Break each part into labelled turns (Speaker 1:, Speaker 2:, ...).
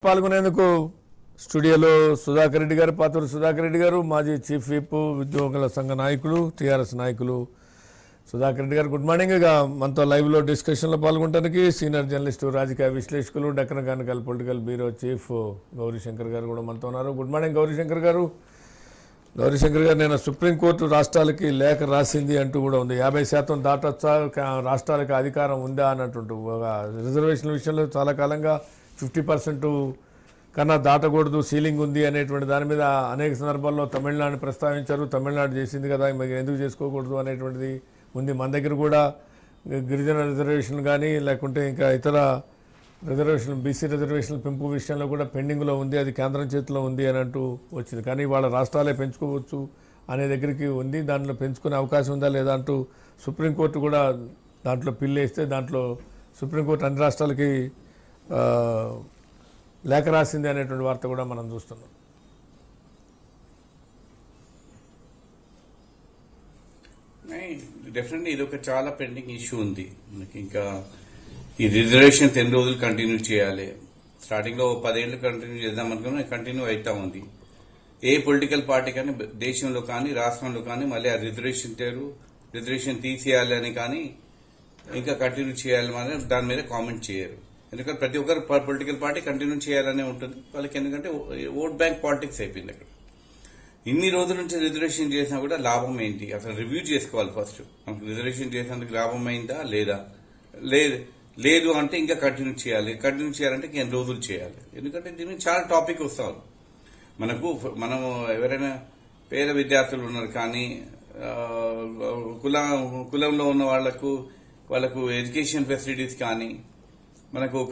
Speaker 1: పాల్గొనేందుకు స్టూడియోలో సుధాకర్ రెడ్డి గారు, పాతూరు సుధాకర్ రెడ్డి గారు, మాజీ చీఫ్ విప్, ఉద్యోగుల సంఘ నాయకులు, టీఆర్ఎస్ నాయకులు సుధాకర్ రెడ్డి గారు. Good morning. ఇక మనతో లైవ్లో డిస్కషన్లో పాల్గొనడానికి సీనియర్ జర్నలిస్టు, రాజకీయ విశ్లేషకులు, Deccan Chronicle political bureau chief Gaurishankar గారు కూడా మనతో ఉన్నారు. గుడ్ మార్నింగ్ గౌరీశంకర్ గారు. గౌరీశంకర్ గారు, నేను సుప్రీంకోర్టు రాష్ట్రాలకి లేఖ రాసింది అంటూ కూడా ఉంది. 50% దాటొచ్చా, రాష్ట్రాలకు అధికారం ఉందా అన్నట్టు. రిజర్వేషన్ల విషయంలో చాలా కాలంగా 50% కన్నా దాటకూడదు, సీలింగ్ ఉంది అనేటువంటి దాని మీద అనేక సందర్భాల్లో తమిళనాడుని ప్రస్తావించారు. తమిళనాడు చేసింది కదా, మరి ఎందుకు చేసుకోకూడదు అనేటువంటిది ఉంది. మన దగ్గర కూడా గిరిజన రిజర్వేషన్ కానీ లేకుంటే ఇంకా ఇతర రిజర్వేషన్, బీసీ రిజర్వేషన్ల పెంపు విషయంలో కూడా పెండింగ్లో ఉంది, అది కేంద్రం చేతిలో ఉంది అని అంటూ వచ్చింది. కానీ వాళ్ళ రాష్ట్రాలే పెంచుకోవచ్చు అనే దగ్గరికి ఉంది. దాంట్లో పెంచుకునే అవకాశం ఉందా లేదా అంటూ సుప్రీంకోర్టు కూడా దాంట్లో పిల్లేస్తే దాంట్లో సుప్రీంకోర్టు అన్ని రాష్ట్రాలకి లేఖ రాసింది అనేటువంటి వార్త కూడా మనం చూస్తున్నాం.
Speaker 2: డెఫినెట్లీ ఇది ఒక చాలా పెండింగ్ ఇష్యూ ఉంది మనకి. ఇంకా ఈ రిజర్వేషన్ 10 రోజులు కంటిన్యూ చేయాలి. స్టార్టింగ్ లో 10 ఏళ్ళు కంటిన్యూ చేద్దాం అనుకున్నా, కంటిన్యూ అవుతా ఉంది. ఏ పొలిటికల్ పార్టీ కానీ దేశంలో కానీ రాష్ట్రంలో కానీ మళ్ళీ ఆ రిజర్వేషన్ తీసేయాలి అని కానీ ఇంకా కంటిన్యూ చేయాలి అని దాని మీద కామెంట్ చేయరు. ఎందుకంటే ప్రతి ఒక్కరు పొలిటికల్ పార్టీ కంటిన్యూ చేయాలనే ఉంటుంది వాళ్ళకి. ఎందుకంటే ఓట్ బ్యాంక్ పాలిటిక్స్ అయిపోయింది అక్కడ. ఇన్ని రోజుల నుంచి రిజర్వేషన్ చేసినా కూడా లాభం ఏంటి, అసలు రివ్యూ చేసుకోవాలి ఫస్ట్. మనకు రిజర్వేషన్ చేసినందుకు లాభం అయిందా లేదా, లేదు అంటే ఇంకా కంటిన్యూ చేయాలి. కంటిన్యూ చేయాలంటే ఎన్ని రోజులు చేయాలి. ఎందుకంటే దీని చాలా టాపిక్ వస్తాం మనం ఎవరైనా పేద విద్యార్థులు ఉన్నారు కానీ కులంలో ఉన్న వాళ్ళకు ఎడ్యుకేషన్ ఫెసిలిటీస్ కానీ, మనకు ఒక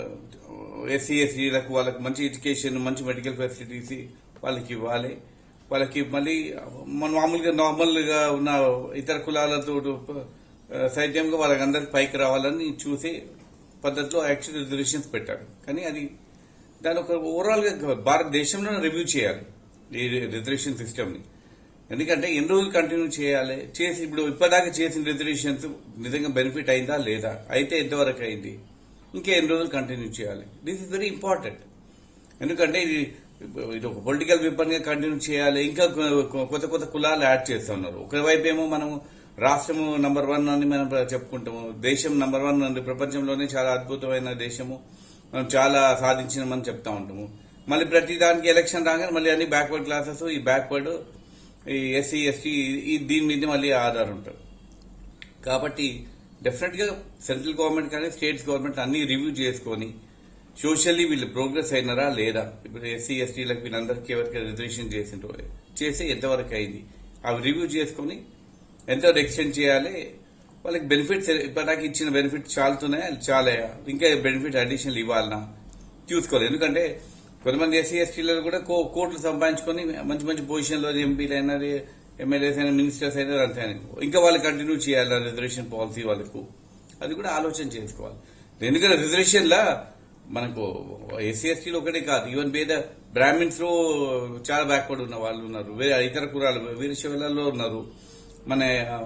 Speaker 2: ఎస్సీ ఎస్టీలకు వాళ్ళకి మంచి ఎడ్యుకేషన్, మంచి మెడికల్ ఫెసిలిటీస్ వాళ్ళకి ఇవ్వాలి. వాళ్ళకి మళ్ళీ మామూలుగా నార్మల్గా ఉన్న ఇతర కులాలతో సైద్యంగా వాళ్ళకందరికి పైకి రావాలని చూసే పద్ధతిలో యాక్చువల్ రిజర్వేషన్స్ పెట్టారు. కానీ అది దాని ఒక ఓవరాల్ గా భారతదేశంలో రివ్యూ చేయాలి ఈ రిజర్వేషన్ సిస్టమ్ ని. ఎందుకంటే ఎన్ని రోజులు కంటిన్యూ చేయాలి, చేసి ఇప్పుడు ఇప్పటిదాకా చేసిన రిజర్వేషన్స్ నిజంగా బెనిఫిట్ అయిందా లేదా, అయితే ఎంతవరకు అయింది, ఇంకా ఎన్ని రోజులు కంటిన్యూ చేయాలి. This is very important. ఎందుకంటే ఇది ఒక పొలిటికల్ విపన్గా కంటిన్యూ చేయాలి. ఇంకా కొత్త కొత్త కులాలు యాడ్ చేస్తూ ఉన్నారు. ఒకవైపు ఏమో మనం రాష్ట్రము నంబర్ 1 అని మనం చెప్పుకుంటాము, దేశం నంబర్ 1 ఉంది, ప్రపంచంలోనే చాలా అద్భుతమైన దేశము, మనం చాలా సాధించినామని చెప్తా ఉంటాము. మళ్ళీ ప్రతి దానికి ఎలక్షన్ రాగానే మళ్ళీ అన్ని బ్యాక్వర్డ్ క్లాసెస్, ఈ బ్యాక్వర్డ్, ఈ ఎస్సీ ఎస్టీ దీని మీద మళ్ళీ ఆధారం ఉంటారు. కాబట్టి డెఫినెట్ గా సెంట్రల్ గవర్నమెంట్ కానీ స్టేట్స్ గవర్నమెంట్ అన్ని రివ్యూ చేసుకుని సోషల్లీ వీళ్ళు ప్రోగ్రెస్ అయినారా లేదా, ఇప్పుడు ఎస్సీ ఎస్టీలకు వీళ్ళందరికీ ఎవరికి రిజర్వేషన్ చేసి ఎంతవరకు అయింది అవి రివ్యూ చేసుకుని ఎంతవరకు ఎక్స్టెండ్ చేయాలి, వాళ్ళకి బెనిఫిట్స్ ఇప్పటిదాకా ఇచ్చిన బెనిఫిట్స్ చాలుతున్నాయా, చాలా ఇంకా బెనిఫిట్ అడిషనల్ ఇవ్వాలన్నా చూసుకోవాలి. ఎందుకంటే కొంతమంది ఎస్సీ ఎస్టీలలో కూడా కోట్లు సంపాదించుకొని మంచి మంచి పొజిషన్లో ఎంపీలు అయినా, ఎమ్మెల్యేస్ అయినా, మినిస్టర్స్ అయినా అంతే, ఇంకా వాళ్ళు కంటిన్యూ చేయాలి రిజర్వేషన్ పాలసీ వాళ్ళకు, అది కూడా ఆలోచన చేసుకోవాలి. ఎందుకంటే రిజర్వేషన్ లా మనకు ఎస్సీ ఎస్టీలు ఒకటే కాదు, ఈవెన్ పేద బ్రాహ్మిన్స్ లో చాలా బ్యాక్వర్డ్ ఉన్న వాళ్ళు ఉన్నారు, ఇతర కులాలు వీరశైవాలలో ఉన్నారు, మన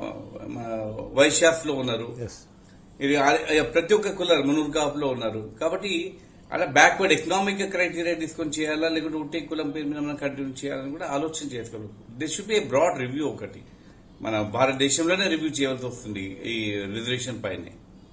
Speaker 2: వైశ్యాస్ లో ఉన్నారు, ఇది ప్రతి ఒక్క కులాలు మునూరు కాపులో ఉన్నారు. కాబట్టి అలా బ్యాక్వర్డ్ ఎకనామిక్ క్రైటీరియా తీసుకొని చేయాలా, లేకుంటే ఉంటే కులం పేరు మీద మనం కంటిన్యూ చేయాలని కూడా ఆలోచన చేసుకోవాలి. This should be a broad review. ఒకటి మన భారతదేశంలోనే రివ్యూ చేయాల్సి వస్తుంది ఈ రిజర్వేషన్ పైనే.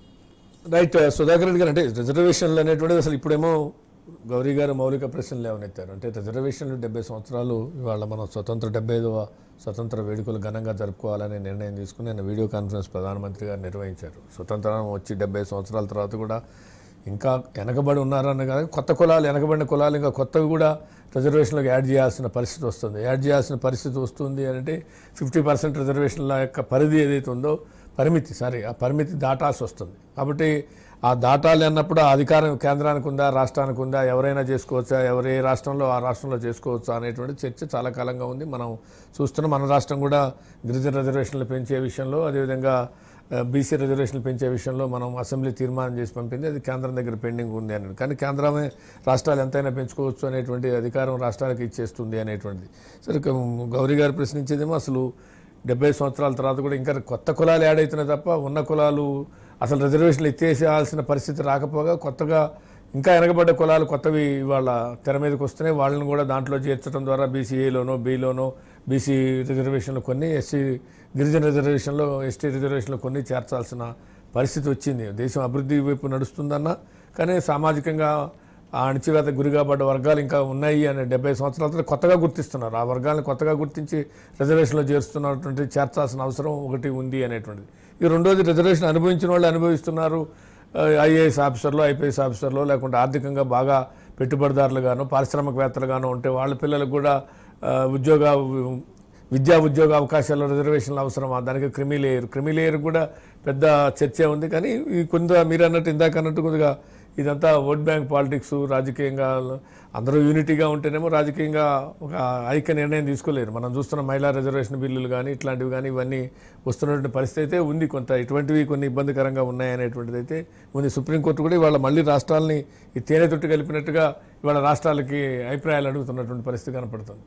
Speaker 1: రైట్. సుధాకర్ రెడ్డి గారు, అంటే రిజర్వేషన్లు అనేటువంటిది అసలు ఇప్పుడేమో గౌరీ గారు మౌలిక ప్రశ్నలు ఏమనెత్తారు అంటే రిజర్వేషన్లు 70 సంవత్సరాలు ఇవాళ మనం 75వ స్వతంత్ర వేడుకలు ఘనంగా జరుపుకోవాలనే నిర్ణయం తీసుకుని నేను వీడియో కాన్ఫరెన్స్ ప్రధానమంత్రి గారు నిర్వహించారు. స్వతంత్రం వచ్చి 70 సంవత్సరాల తర్వాత కూడా ఇంకా వెనకబడి ఉన్నారన్న కాదు, కొత్త కులాలు, వెనకబడిన కులాలు ఇంకా కొత్తవి కూడా రిజర్వేషన్లకు యాడ్ చేయాల్సిన పరిస్థితి వస్తుంది. అంటే 50% రిజర్వేషన్ల యొక్క పరిధి ఏదైతే ఉందో ఆ పరిమితి దాటాల్సి వస్తుంది. కాబట్టి ఆ దాటాలి అన్నప్పుడు ఆ అధికారం కేంద్రానికి ఉందా, రాష్ట్రానికి ఉందా, ఎవరైనా చేసుకోవచ్చా, ఎవరు ఏ రాష్ట్రంలో ఆ రాష్ట్రంలో చేసుకోవచ్చా అనేటువంటి చర్చ చాలా కాలంగా ఉంది. మనం చూస్తున్నాం, మన రాష్ట్రం కూడా గిరిజన రిజర్వేషన్లు పెంచే విషయంలో, అదేవిధంగా బీసీ రిజర్వేషన్లు పెంచే విషయంలో మనం అసెంబ్లీ తీర్మానం చేసి పంపింది, అది కేంద్రం దగ్గర పెండింగ్ ఉంది అని. కానీ కేంద్రమే రాష్ట్రాలు ఎంతైనా పెంచుకోవచ్చు అనేటువంటి అధికారం రాష్ట్రాలకు ఇచ్చేస్తుంది అనేటువంటిది. సరే, గౌరీ గారు ప్రశ్నించేదేమో అసలు 70 సంవత్సరాల తర్వాత కూడా ఇంకా కొత్త కులాలు యాడ్ అవుతున్నాయి తప్ప ఉన్న కులాలు అసలు రిజర్వేషన్లు ఎత్తేసేయాల్సిన పరిస్థితి రాకపోగా కొత్తగా ఇంకా వెనకబడ్డ కులాలు కొత్తవి ఇవాళ తెర మీదకి వస్తున్నాయి. వాళ్ళని కూడా దాంట్లో చేర్చడం ద్వారా బీసీఏలోనో బిలోనో బీసీ రిజర్వేషన్లు కొన్ని, ఎస్సీ గిరిజన రిజర్వేషన్లో, ఎస్టీ రిజర్వేషన్లో కొన్ని చేర్చాల్సిన పరిస్థితి వచ్చింది. దేశం అభివృద్ధి వైపు నడుస్తుందన్నా కానీ సామాజికంగా ఆ అణచివేత గురిగాబడ్డ వర్గాలు ఇంకా ఉన్నాయి అనే 70 సంవత్సరాల తర్వాత కొత్తగా గుర్తిస్తున్నారు. ఆ వర్గాలను కొత్తగా గుర్తించి రిజర్వేషన్లో చేరుస్తున్నటువంటి చేర్చాల్సిన అవసరం ఒకటి ఉంది అనేటువంటిది. ఈ రెండోది రిజర్వేషన్ అనుభవించిన వాళ్ళు అనుభవిస్తున్నారు. ఐఏఎస్ ఆఫీసర్లు, ఐపీఎస్ ఆఫీసర్లు, లేకుంటే ఆర్థికంగా బాగా పెట్టుబడిదారులుగాను పారిశ్రామికవేత్తలుగాను ఉంటే వాళ్ళ పిల్లలకు కూడా విద్యా ఉద్యోగ అవకాశాల్లో రిజర్వేషన్లు అవసరమా? దానికి క్రిమిలేయర్ కూడా పెద్ద చర్చ ఉంది. కానీ ఈ కొంత మీరు అన్నట్టు ఇందాక అన్నట్టు కొద్దిగా ఇదంతా ఓట్ బ్యాంక్ పాలిటిక్స్, రాజకీయంగా అందరూ యూనిటీగా ఉంటేనేమో రాజకీయంగా ఒక ఐక్య నిర్ణయం తీసుకోలేరు. మనం చూస్తున్న మహిళా రిజర్వేషన్ బిల్లులు కానీ ఇట్లాంటివి కానీ ఇవన్నీ వస్తున్నటువంటి పరిస్థితి అయితే ఉంది. కొంత ఇటువంటివి కొన్ని ఇబ్బందికరంగా ఉన్నాయనేటువంటిది అయితే ఉంది. సుప్రీంకోర్టు కూడా ఇవాళ మళ్ళీ రాష్ట్రాలని ఈ తేనె తొట్టు కలిపినట్టుగా ఇవాళ రాష్ట్రాలకి అభిప్రాయాలు అడుగుతున్నటువంటి పరిస్థితి కనపడుతుంది.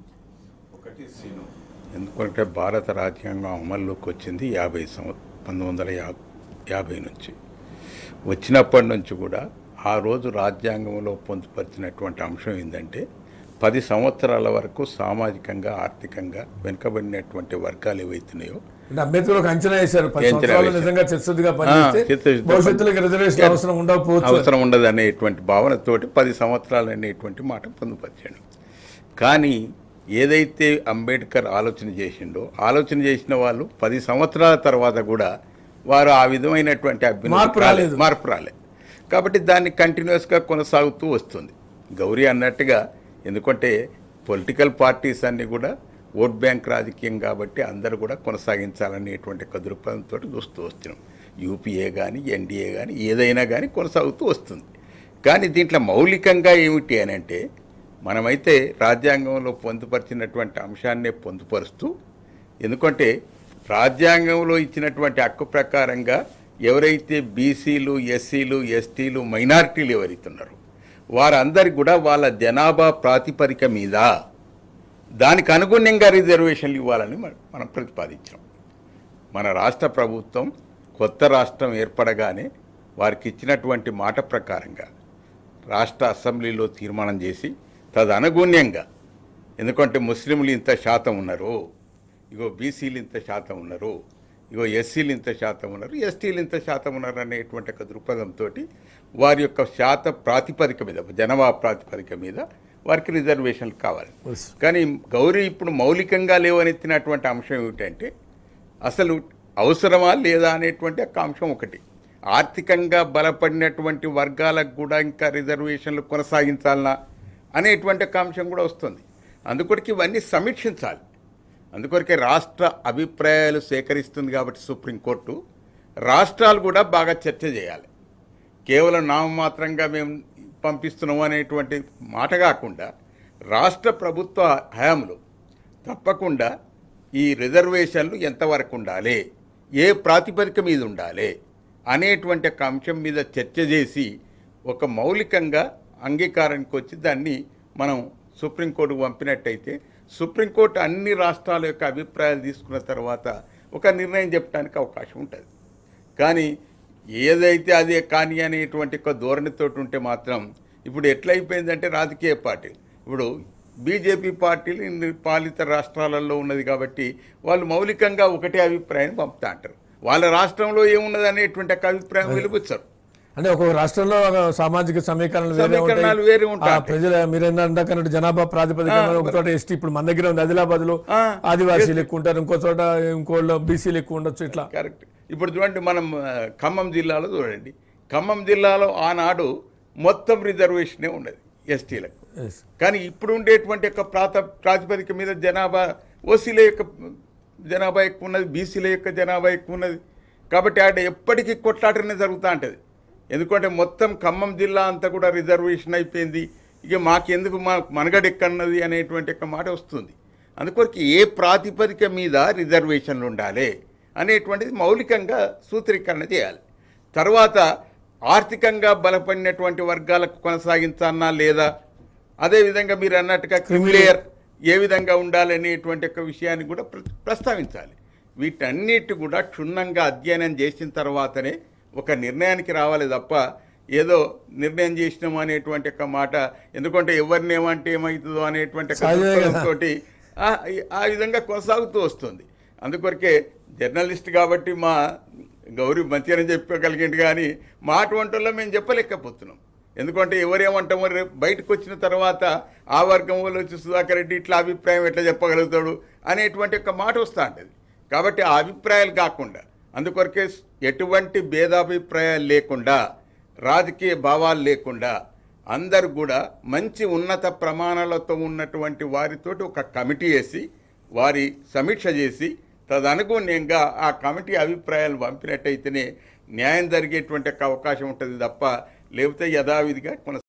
Speaker 3: ఎందుకంటే భారత రాజ్యాంగం అమల్లోకి వచ్చింది 1950 నుంచి. వచ్చినప్పటి నుంచి కూడా ఆ రోజు రాజ్యాంగంలో పొందుపరిచినటువంటి అంశం ఏంటంటే 10 సంవత్సరాల వరకు సామాజికంగా ఆర్థికంగా వెనుకబడినటువంటి వర్గాలు ఏవైతున్నాయో
Speaker 1: అంబేద్కర్ ఒక అంచనా వేశారు. 10 సంవత్సరాలు నిజంగా చిత్తశుద్ధిగా పనిచేస్తే భవిష్యత్తులోకి రిజర్వేషన్
Speaker 3: అవసరం ఉండదు అనేటువంటి భావనతోటి 10 సంవత్సరాలు అనేటువంటి మాట పొందుపరిచాడు. కానీ ఏదైతే అంబేద్కర్ ఆలోచన చేసిన వాళ్ళు 10 సంవత్సరాల తర్వాత కూడా వారు ఆ విధమైనటువంటి మార్పు రాలేదు. కాబట్టి దాన్ని కంటిన్యూస్గా కొనసాగుతూ వస్తుంది. గౌరీ అన్నట్టుగా, ఎందుకంటే పొలిటికల్ పార్టీస్ అన్నీ కూడా ఓట్ బ్యాంక్ రాజకీయం కాబట్టి అందరూ కూడా కొనసాగించాలనేటువంటి దృక్పథంతో చూస్తూ వస్తున్నాం. యూపీఏ కానీ ఎన్డీఏ కానీ ఏదైనా కానీ కొనసాగుతూ వస్తుంది. కానీ దీంట్లో మౌలికంగా ఏమిటి అని అంటే, మనమైతే రాజ్యాంగంలో పొందుపరిచినటువంటి అంశాన్నే పొందుపరుస్తూ, ఎందుకంటే రాజ్యాంగంలో ఇచ్చినటువంటి హక్కు ప్రకారంగా ఎవరైతే బీసీలు, ఎస్సీలు, ఎస్టీలు, మైనారిటీలు ఎవరైతున్నారో వారందరికీ కూడా వాళ్ళ జనాభా ప్రాతిపదిక మీద దానికి అనుగుణంగా రిజర్వేషన్లు ఇవ్వాలని మనం ప్రతిపాదించాం. మన రాష్ట్ర ప్రభుత్వం కొత్త రాష్ట్రం ఏర్పడగానే వారికి ఇచ్చినటువంటి మాట ప్రకారంగా రాష్ట్ర అసెంబ్లీలో తీర్మానం చేసి తదనుగుణ్యంగా, ఎందుకంటే ముస్లింలు ఇంత శాతం ఉన్నారు, ఇగో బీసీలు ఇంత శాతం ఉన్నారు, ఇగో ఎస్సీలు ఇంత శాతం ఉన్నారు, ఎస్టీలు ఇంత శాతం ఉన్నారు అనేటువంటి ఒక దృక్పథంతో వారి యొక్క శాత ప్రాతిపదిక మీద, జనాభా ప్రాతిపదిక మీద వారికి రిజర్వేషన్లు కావాలి. కానీ గౌరీ ఇప్పుడు మౌలికంగా లేవనెత్తినటువంటి అంశం ఏమిటంటే, అసలు అవసరమా లేదా అనేటువంటి ఒక అంశం ఒకటి. ఆర్థికంగా బలపడినటువంటి వర్గాలకు కూడా ఇంకా రిజర్వేషన్లు కొనసాగించాలనా అనేటువంటి ఒక అంశం కూడా వస్తుంది. అందుకొరకు ఇవన్నీ సమీక్షించాలి. అందుకొరకే రాష్ట్ర అభిప్రాయాలు సేకరిస్తుంది కాబట్టి సుప్రీంకోర్టు రాష్ట్రాలు కూడా బాగా చర్చ చేయాలి. కేవలం నామమాత్రంగా మేము పంపిస్తున్నాము అనేటువంటి మాట కాకుండా రాష్ట్ర ప్రభుత్వ హయాంలో తప్పకుండా ఈ రిజర్వేషన్లు ఎంతవరకు ఉండాలి, ఏ ప్రాతిపదిక మీద ఉండాలి అనేటువంటి ఒక అంశం మీద చర్చ చేసి ఒక మౌలికంగా అంగీకారానికి వచ్చి దాన్ని మనం సుప్రీంకోర్టుకు పంపినట్టయితే సుప్రీంకోర్టు అన్ని రాష్ట్రాల యొక్క అభిప్రాయాలు తీసుకున్న తర్వాత ఒక నిర్ణయం చెప్పడానికి అవకాశం ఉంటుంది. కానీ ఏదైతే అదే కానీ అనేటువంటి ఒక ధోరణితో ఉంటే మాత్రం ఇప్పుడు ఎట్లయిపోయిందంటే రాజకీయ పార్టీలు, ఇప్పుడు బీజేపీ పార్టీలు ఇన్ని పాలిత రాష్ట్రాలలో ఉన్నది కాబట్టి వాళ్ళు మౌలికంగా ఒకటే అభిప్రాయాన్ని పంపుతా అంటారు. వాళ్ళ రాష్ట్రంలో ఏమున్నది అనేటువంటి ఒక అభిప్రాయం వెలుగుచ్చారు.
Speaker 1: అంటే ఒక్కొక్క రాష్ట్రంలో సామాజిక సమీకరణలు వేరే ఉంటాయి. ప్రజల మీరు ఏంటంటే జనాభా ప్రాతిపదికన ఒక చోట ఎస్టీ, ఇప్పుడు మన దగ్గర ఉంది ఆదిలాబాద్ లో ఆదివాసీలు ఎక్కువ ఉంటారు, ఇంకో చోట ఇంకోళ్ళు బీసీలు ఎక్కువ ఉండొచ్చు. ఇట్లా
Speaker 3: కరెక్ట్. ఇప్పుడు చూడండి, మనం ఖమ్మం జిల్లాలో చూడండి, ఖమ్మం జిల్లాలో ఆనాడు మొత్తం రిజర్వేషనే ఉన్నది ఎస్టీలకు. కానీ ఇప్పుడు ఉండేటువంటి యొక్క ప్రాతిపదిక మీద జనాభా ఓసీల యొక్క జనాభా ఎక్కువ ఉన్నది, బీసీల యొక్క జనాభా ఎక్కువ ఉన్నది. కాబట్టి ఆడ ఎప్పటికీ కొట్లాటనే జరుగుతూ ఉంటుంది. ఎందుకంటే మొత్తం ఖమ్మం జిల్లా అంతా కూడా రిజర్వేషన్ అయిపోయింది, ఇక మాకెందుకు మనగడ ఎక్కన్నది అనేటువంటి ఒక మాట వస్తుంది. అందుకొరకు ఏ ప్రాతిపదిక మీద రిజర్వేషన్లు ఉండాలి అనేటువంటిది మౌలికంగా సూత్రీకరణ చేయాలి. తర్వాత ఆర్థికంగా బలపడినటువంటి వర్గాలకు కొనసాగించాలన్నా లేదా, అదేవిధంగా మీరు అన్నట్టుగా క్రిమిలేయర్ ఏ విధంగా ఉండాలి అనేటువంటి ఒక విషయాన్ని కూడా ప్రస్తావించాలి. వీటన్నిటి కూడా క్షుణ్ణంగా అధ్యయనం చేసిన తర్వాతనే ఒక నిర్ణయానికి రావాలి తప్ప ఏదో నిర్ణయం చేసినాము అనేటువంటి ఒక మాట, ఎందుకంటే ఎవరిని ఏమంటే ఏమవుతుందో అనేటువంటి తోటి ఆ విధంగా కొనసాగుతూ వస్తుంది. అందుకొరకే జర్నలిస్ట్ కాబట్టి మా గౌరీ మంచిగానే చెప్పగలిగింది, కానీ మా అటువంటిలో మేము చెప్పలేకపోతున్నాం. ఎందుకంటే ఎవరేమంటామో రేపు బయటకు వచ్చిన తర్వాత ఆ వర్గం వాళ్ళు వచ్చి సుధాకర్ రెడ్డి ఇట్లా అభిప్రాయం ఎట్లా చెప్పగలుగుతాడు అనేటువంటి ఒక మాట వస్తూ ఉంటుంది. కాబట్టి ఆ అభిప్రాయాలు కాకుండా, అందుకొరకే ఎటువంటి భేదాభిప్రాయాలు లేకుండా, రాజకీయ భావాలు లేకుండా అందరు కూడా మంచి ఉన్నత ప్రమాణాలతో ఉన్నటువంటి వారితోటి ఒక కమిటీ వేసి వారి సమీక్ష చేసి తదనుగుణంగా ఆ కమిటీ అభిప్రాయాలు పంపినట్టయితేనే న్యాయం జరిగేటువంటి అవకాశం ఉంటుంది తప్ప లేకపోతే యథావిధిగా